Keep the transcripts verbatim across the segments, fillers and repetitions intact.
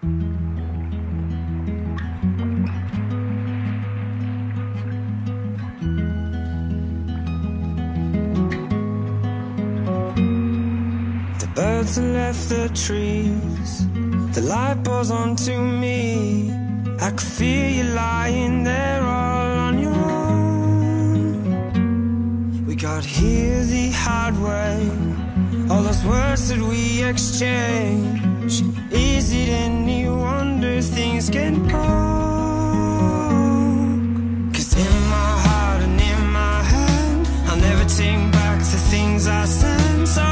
Birds have left the trees, the light pours onto me. I could feel you lying there all on your own. We got here the hard way, all those words that we exchanged. Is it any wonder things get broke? Cause in my heart and in my head, I'll never take back the things I said. So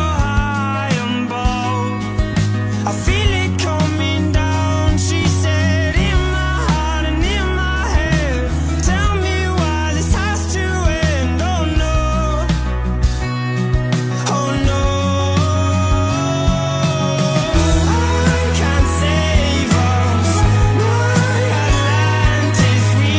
I feel it coming down, she said, in my heart and in my head. Tell me why this has to end, oh no, oh no. I can't save us, my Atlantis we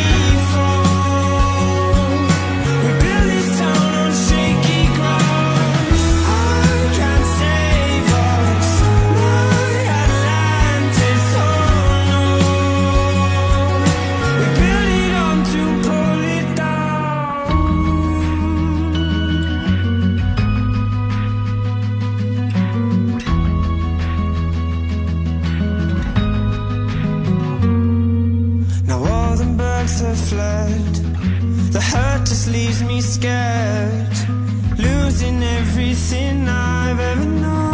fall. We build this town on shaky ground. I can't save us, have fled. The hurt just leaves me scared, losing everything I've ever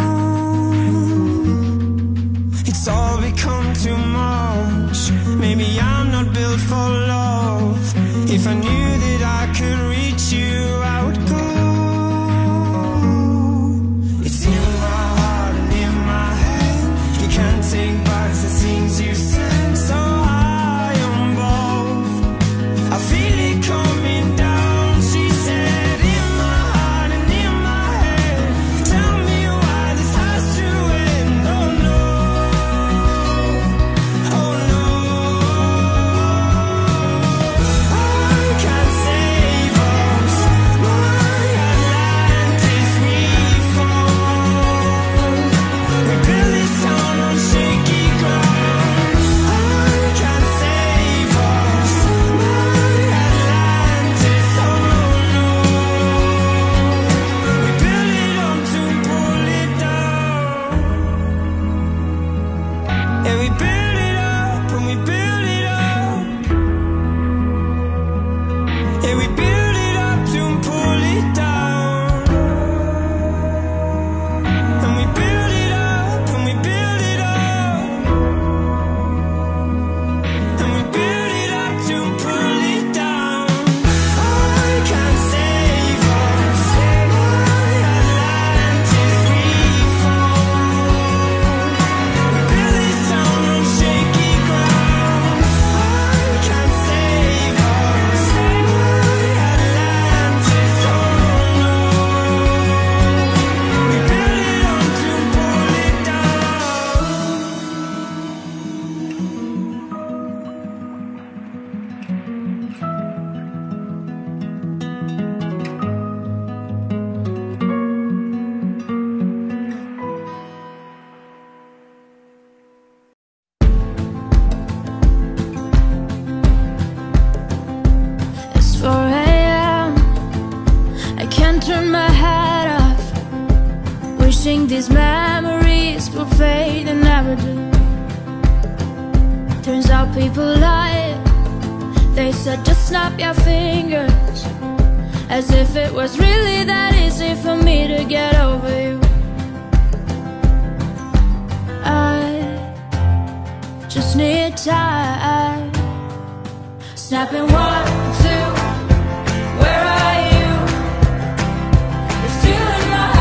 known. It's all become too much. Maybe I'm not built for love. If I knew that I could reach you, I would go. It's in my heart and in my head. You can't take back the things you said. So I feel it coming down, she said, in my heart and in my head. Tell me why this has to end, oh no, oh no. I can't save us, my Atlantis we fall. We build this town on shaky ground. I can't save us, my these memories will fade and never do. Turns out people lie. They said just snap your fingers, as if it was really that easy for me to get over you. I just need time. Snapping one, two, where are you? It's you in my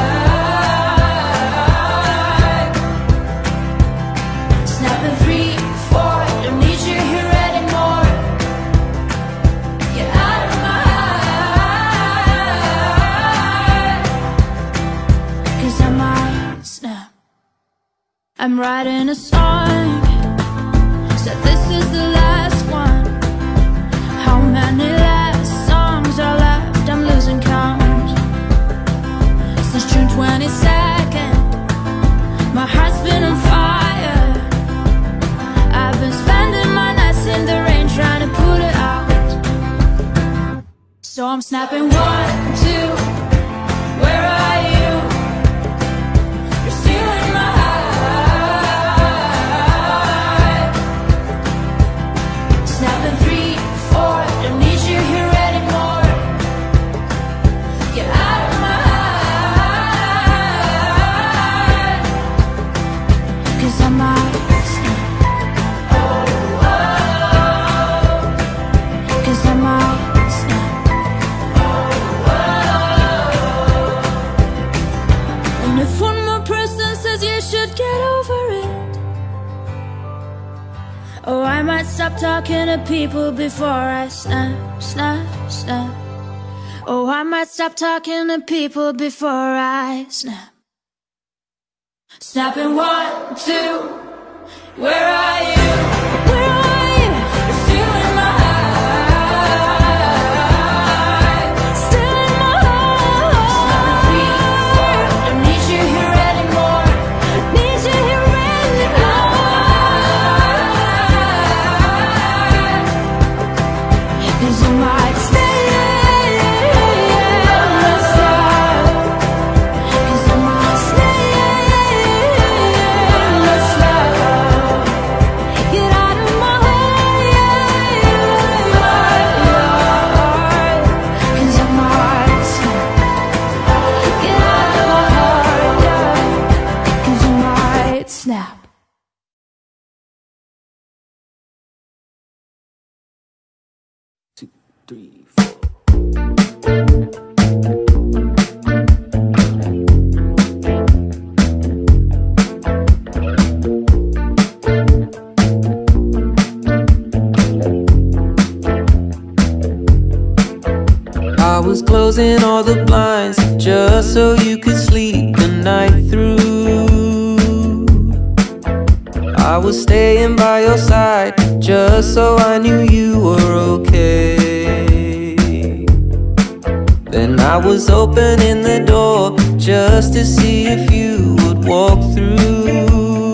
heart. Snapping three, four, don't need you here anymore. Get out of my heart, 'cause I might snap. I'm writing a song, said this is the last one. How many last songs are left? I'm losing count. Since June twenty-second, my heart's been on fire. Snapping one, two, where are you? You're stealing my heart. Snapping three, four, don't need you here anymore. Get out of my heart, 'cause I might snap. Oh, oh, 'cause I might snap. And if one more person says you should get over it, oh, I might stop talking to people before I snap, snap, snap. Oh, I might stop talking to people before I snap. Snapping one, two, where are you? Where are you? You're stealing my heart. Stealing my heart. Snapping three, four, don't need you here anymore. Need you here anymore. 'Cause I might stay. 'Cause I might stay. Get out of my heart. 'Cause I might snap. Get out of my heart, yeah. 'Cause I might snap. Two, three, four. I was closing all the blinds just so you could sleep the night through. I was staying by your side just so I knew you were okay. Then I was opening the door just to see if you would walk through.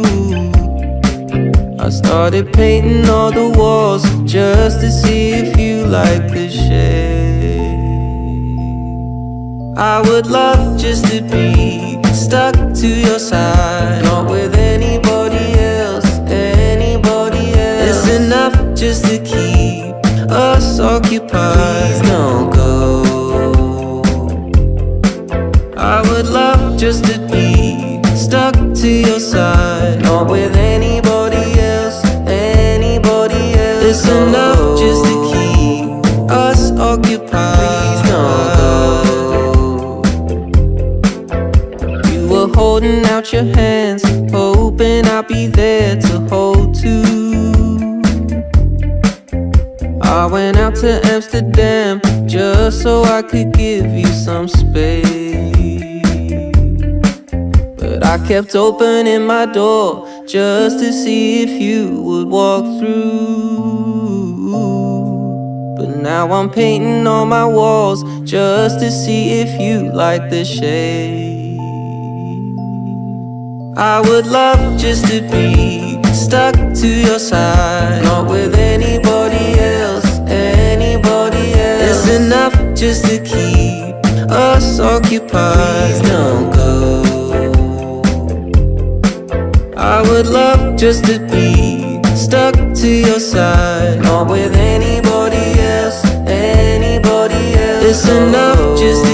I started painting all the walls just to see if you liked the shade. I would love just to be stuck to your side, not with anybody else, anybody else. It's enough just to keep us occupied. Please don't go. I would love just to be stuck to your side, not with anybody else, anybody else. It's enough just to keep us occupied. Please don't go. You were holding out your hands, hoping I'd be there to hold too. I went out to Amsterdam just so I could give you some space. But I kept opening my door just to see if you would walk through. But now I'm painting on my walls just to see if you like the shade. I would love just to be stuck to your side, not with anybody else, anybody else. It's enough just to keep us occupied. Please don't go. I would love just to be stuck to your side, not with anybody else, anybody else. It's enough just